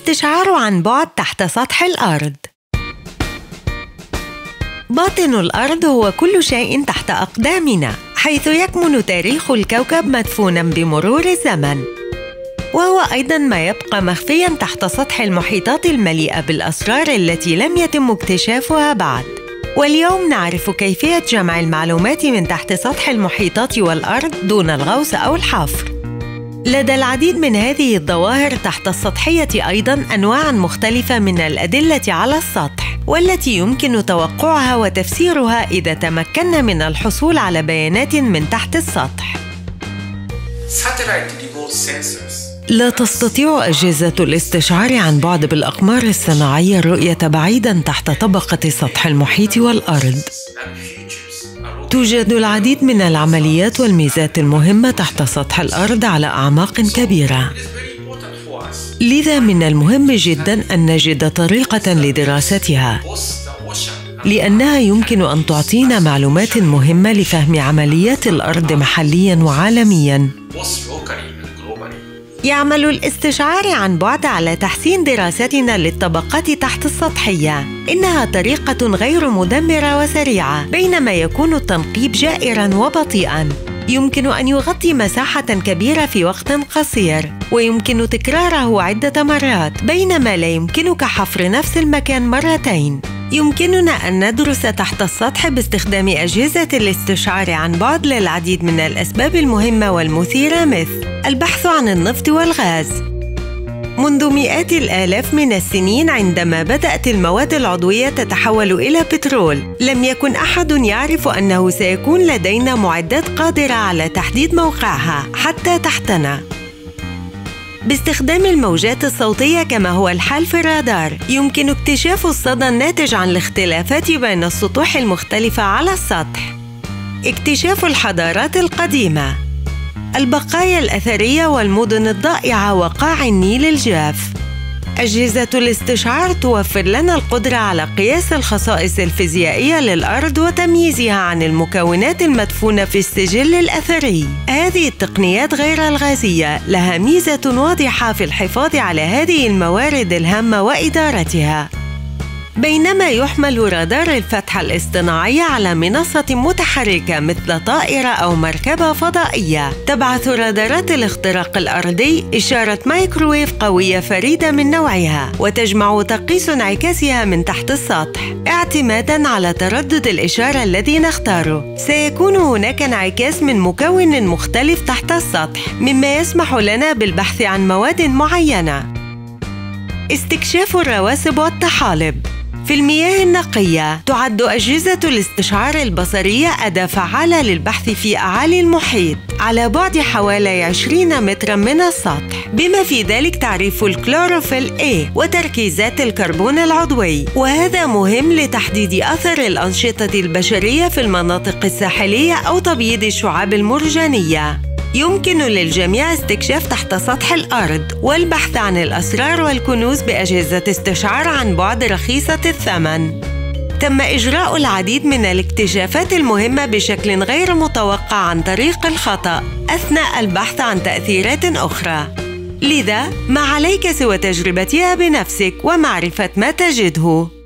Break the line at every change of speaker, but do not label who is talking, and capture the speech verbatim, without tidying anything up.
الاستشعار عن بعد تحت سطح الأرض. باطن الأرض هو كل شيء تحت أقدامنا، حيث يكمن تاريخ الكوكب مدفوناً بمرور الزمن، وهو أيضاً ما يبقى مخفياً تحت سطح المحيطات المليئة بالأسرار التي لم يتم اكتشافها بعد. واليوم نعرف كيفية جمع المعلومات من تحت سطح المحيطات والأرض دون الغوص أو الحفر. لدى العديد من هذه الظواهر تحت السطحية أيضاً أنواع مختلفة من الأدلة على السطح، والتي يمكن توقعها وتفسيرها إذا تمكنا من الحصول على بيانات من تحت السطح. لا تستطيع أجهزة الاستشعار عن بعد بالأقمار الصناعية الرؤية بعيداً تحت طبقة سطح المحيط والأرض. توجد العديد من العمليات والميزات المهمة تحت سطح الأرض على أعماق كبيرة، لذا من المهم جداً أن نجد طريقة لدراستها، لأنها يمكن أن تعطينا معلومات مهمة لفهم عمليات الأرض محلياً وعالمياً. يعمل الاستشعار عن بعد على تحسين دراستنا للطبقات تحت السطحية. إنها طريقة غير مدمرة وسريعة، بينما يكون التنقيب جائراً وبطيئاً. يمكن أن يغطي مساحة كبيرة في وقت قصير، ويمكن تكراره عدة مرات، بينما لا يمكنك حفر نفس المكان مرتين. يمكننا أن ندرس تحت السطح باستخدام أجهزة الاستشعار عن بعد للعديد من الأسباب المهمة والمثيرة، مثل البحث عن النفط والغاز. منذ مئات الآلاف من السنين، عندما بدأت المواد العضوية تتحول إلى بترول، لم يكن أحد يعرف أنه سيكون لدينا معدات قادرة على تحديد موقعها حتى تحتنا. باستخدام الموجات الصوتية كما هو الحال في الرادار، يمكن اكتشاف الصدى الناتج عن الاختلافات بين السطوح المختلفة على السطح. اكتشاف الحضارات القديمة، البقايا الأثرية والمدن الضائعة وقاع النيل الجاف. أجهزة الاستشعار توفر لنا القدرة على قياس الخصائص الفيزيائية للأرض وتمييزها عن المكونات المدفونة في السجل الأثري. هذه التقنيات غير الغازية لها ميزة واضحة في الحفاظ على هذه الموارد الهامة وإدارتها. بينما يحمل رادار الفتحة الاصطناعية على منصة متحركة مثل طائرة أو مركبة فضائية، تبعث رادارات الاختراق الأرضي إشارة مايكروويف قوية فريدة من نوعها، وتجمع تقيس انعكاسها من تحت السطح. اعتماداً على تردد الإشارة الذي نختاره، سيكون هناك انعكاس من مكون مختلف تحت السطح، مما يسمح لنا بالبحث عن مواد معينة. استكشاف الرواسب والطحالب. في المياه النقية، تعد أجهزة الاستشعار البصرية أداة فعالة للبحث في أعالي المحيط على بعد حوالي عشرين متراً من السطح، بما في ذلك تعريف الكلوروفيل A وتركيزات الكربون العضوي، وهذا مهم لتحديد أثر الأنشطة البشرية في المناطق الساحلية أو تبييض الشعاب المرجانية. يمكن للجميع استكشاف تحت سطح الأرض والبحث عن الأسرار والكنوز بأجهزة استشعار عن بعد رخيصة الثمن. تم إجراء العديد من الاكتشافات المهمة بشكل غير متوقع عن طريق الخطأ أثناء البحث عن تأثيرات أخرى، لذا ما عليك سوى تجربتها بنفسك ومعرفة ما تجده.